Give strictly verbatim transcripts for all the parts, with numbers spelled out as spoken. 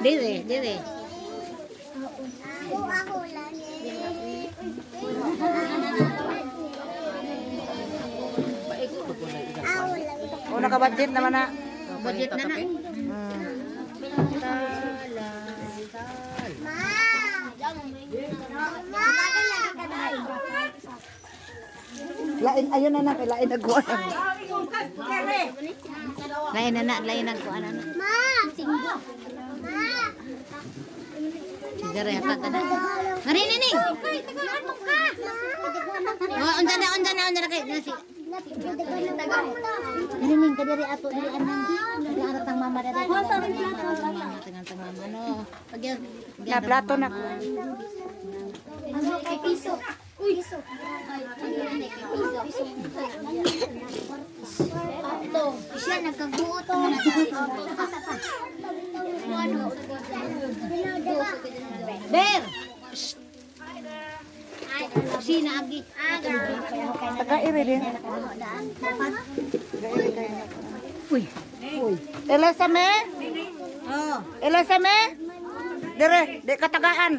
Dire, dire. Oh, naka-budget naman na. Budget na na. Lain, ayun na na, lain nagkuha. Lain na na, lain na ko ana na. Ma! Ma! Dire hata na. Ngari nining. Oh, unsa na, unsa na, unsa na kay nasi. Nining ka diri ato diri anang. Di aratang mama diri. Oh, sorry plato. Tengah-tengah mama no. Pagya. Na plato na. Ano kay piso? Uy, piso. Ito, siya nagkaguot na. Ber. Sina agi. Taga-iri din. Uy. Uy. Elasame? Oh. Elasame? Dire, di katagaan.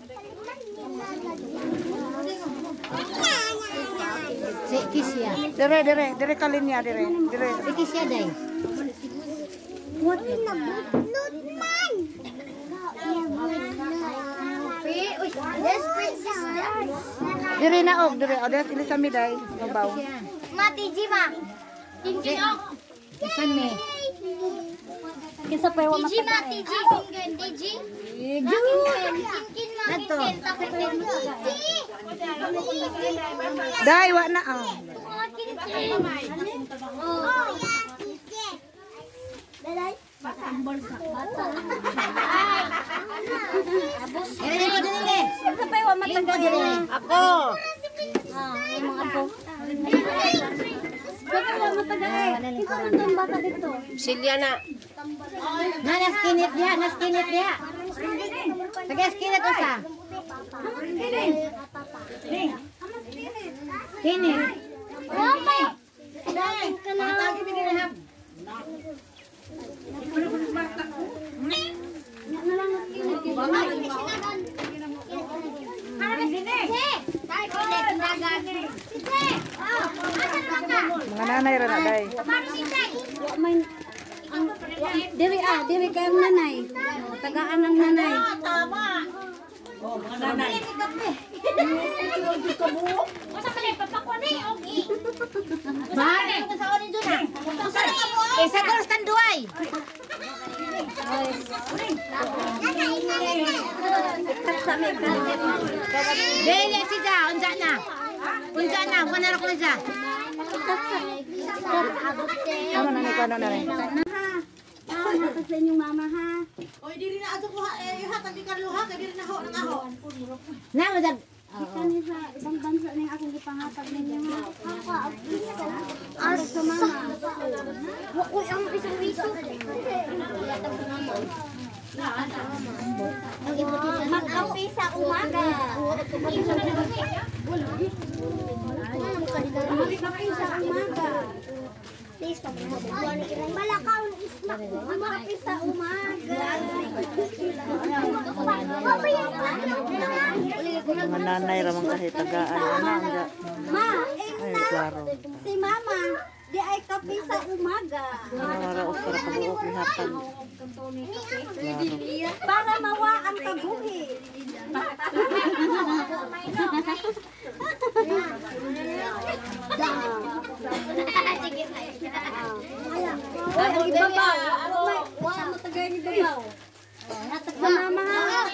Si Kisya. Dire, dire, dire kalinya, dire. Dire. Si Kisya day. What in the blood man? This princess Dire na og, dire. O, dire Elasame day. Mabaw. Mati Jima. Kinkin ok. Isan me. Kinsa pa wa Tiji ma, Tiji. Kinkin, Tiji. Kinkin ma, kinkin. Tapos Tiji. Day, wa na. Oh. Oh, kinkin. Oh, yan, Tiji. Dalay. Bata. Bata. Dire ko dire. Kinsa pa wa matagal dire. Ako. Ah, imong apo. Silya na. Na naskinit dia, naskinit dia. Sige, skinit usa. Kini. Okay. Dai, matagi mi dinaham. Mga nanay ra na day. Diri ah, diri kayong nanay. Tagaan ng nanay. Tama. Oh, mga nanay. Bane, sa onin dun ah. Eh, sa goals tan duay. Dele si da, unsa na? Unsa na, mana ra ko sa. Ano na ni kono na rin. Ah, matag sa inyong mama ha. Oy, diri na ato ko eh hatag di Carlo ha, kay diri na ho nang aho. Na madag. Kani sa ibang bansa ning akong gipangatag ninyo ha. Asa sa mama. Uy, ang isang piso. Mag-ampi sa umaga. Mag-ampi sa umaga. Malakaw ng isla. Mag-ampi sa umaga. Mga nanay ra man kasi tagaan ana anja. Ma, Ay, klaro. si mama, di ay kape sa umaga. Para usara ka buok ni hatag. Para mawa ang kabuhi. Wala ibabaw. Wala mo tagay ni babaw. Hatag sa mama ha.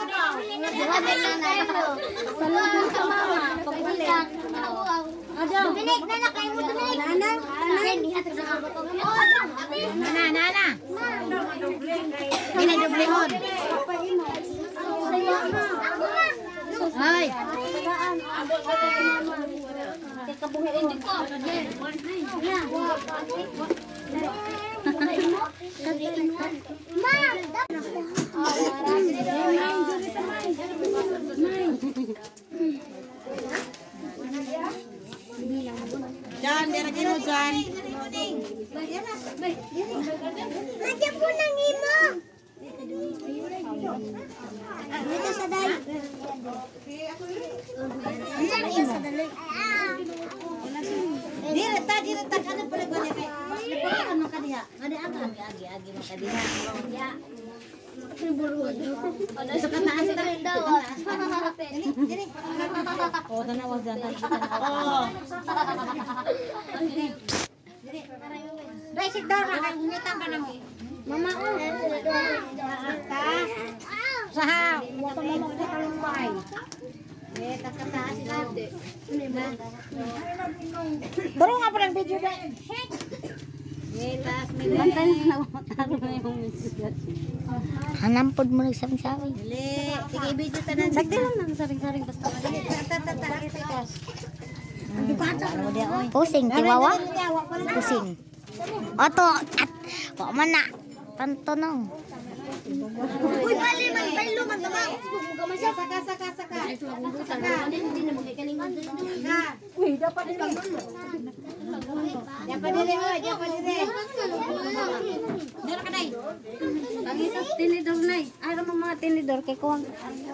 Salubong sa mama. Pagbalik. Adaw. Duminig, nanak, kayo mo duminig. Nana, nana. Nana, nana. Ini dublihon. Sa mama. Ay. Tagaan. Kay kabuhiin din ko. Jan, dira kino Jan. Nandiyan po nang imo. Dito sa dali. Dito sa dali. Dili ta dili ta kana pala ko niya kay. Mas leporan man kaniya. Ngani agi agi agi agi man kaniya. Ya. Sa kataan sa dali daw. Dili dili. Oh tanawa dyan. Oh. Dili. Dai sit down ra kay ngitan ka nang. Mama oh. Saha, wa pa mo ko talumpay. Eh, takataas sila. Baro nga pa ng video dahil. Eh, taas mo na. Bantay na mataro na yung message. Hanampod mo nagsabi-sabi. Dali. Sige, video tanan. Sakti lang ng saring-saring basta. Pusing, tiwawa? Pusing. Oto, at, wa man na. Pantonong. Uy, bali man, balo man tamang. Saka, saka, saka. Saka. Uy, dapat din lang. Dapat dili, oh. Dapat dili. Dira ka nay. Pangitas tinidor na eh. Ayaw mo mga tinidor kay kuwang.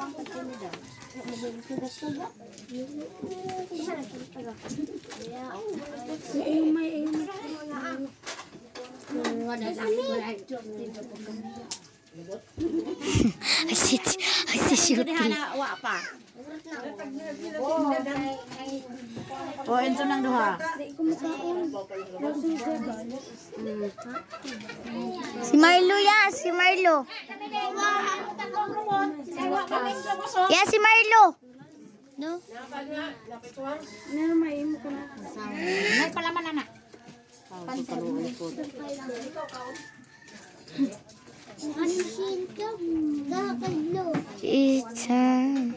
Ay, si, ay, si Shooty. Wa pa. Oh, enso nang duha. Si Marlo ya, si Marlo. Ya, si Marlo. No? Nay pala man ana. Ansin ka. Dakalo. Itan.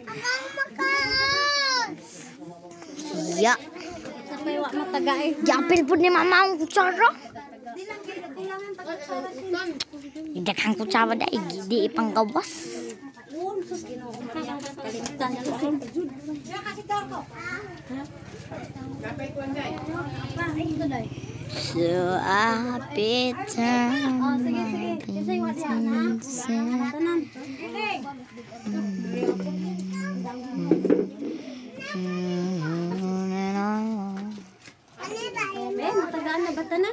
Ya. Sapay wa matagay. Yapil po ni mama ang kutsara. Idakang kutsara da, di ipang gawas. Kalimutan ko. So apitan. Oh, sige, sige. Kasi wala na. Tanan. Eh, matagaan na ba tanan?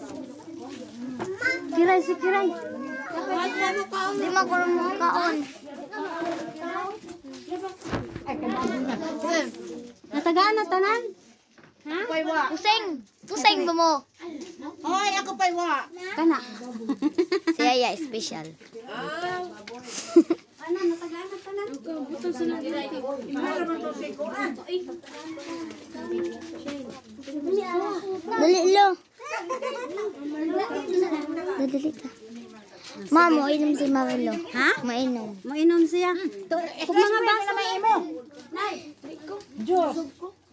Kiray, si Kiray. Di makulong mo kaon. Natagaan na tanan? Ha? Paywa. Pusing. Pusing ba mo? Hoy, ako paywa. Kana. Si Aya special. Ana, natagaan na tanan. Buto sa nang Kiray. Dali lo. Dali ka. Ma, mo inom si Marilo. Ha? Mainom. Mainom siya. Kung mga basa may imo. Diyos.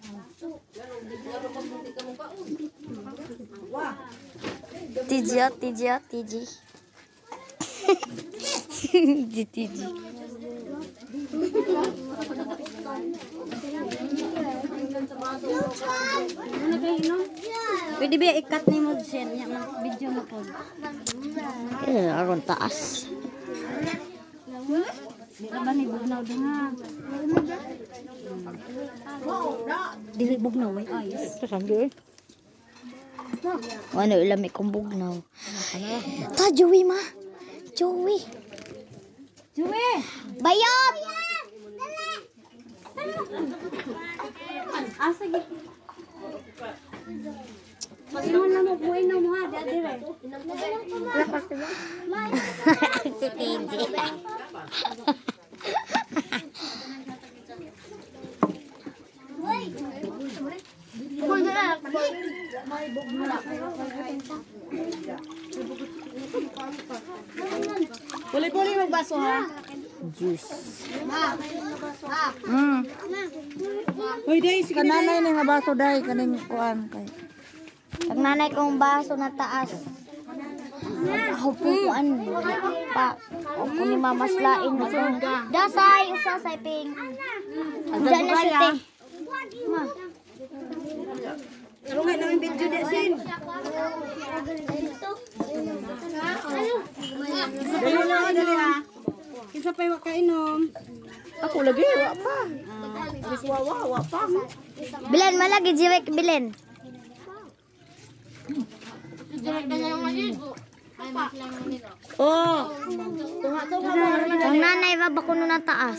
Tiji, oh, tiji, oh, tiji. Tiji, tiji. ano kayo inom? Pwede ba ikat ni mo siya niya ng video na po? Eh, aron taas. Di ba ni bugnaw din ha? Dili bugnaw ay ayos. Sabi. Ano ilami kong bugnaw. Ta, Joey ma. Joey. Juwe! Bayot! Ah, sige. Pag-inom na mo, buhay na mo ha, di dire. Si Tiji. Puli-puli magbaso ha. Juice. Mm. Hoy, day, sige na. Kananay ni nga baso day kaning kuan kay. Ang nanay kong baso na taas. Ako po kuan. Pa. Ako ni mamaslain. Dasay, usasay ping. Diyan na siya te. Ma. Tarungay na yung video di sin. Dali na, dali ha. Kawawa pa. Bilen malagi jiwek bilen. Oh. Tunga-tunga mo. Ang nanay ba bako nun na taas.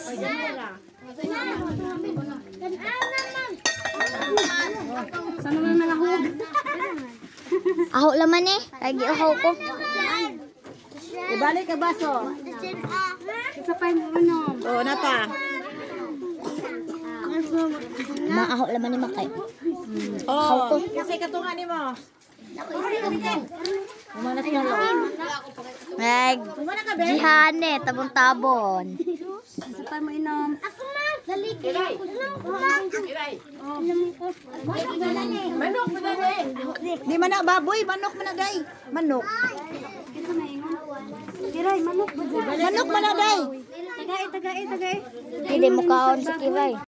Saan naman nalahog? Aho laman eh. Lagi aho ko. Ibalik ka baso. Isa pa yung ano. Oh, na pa. Maaho laman ni Makay. Oh, kasi katunga ni mo. Umanas ka lang. Meg. Jihane tabon-tabon. Isa pa mo inom. Manok mo na day. Di man na baboy, manok mo na day. Manok. Kiray, manok ba dyan? Manok mo na day. Tagay, tagay, tagay. Hindi mo kaon sa kiray.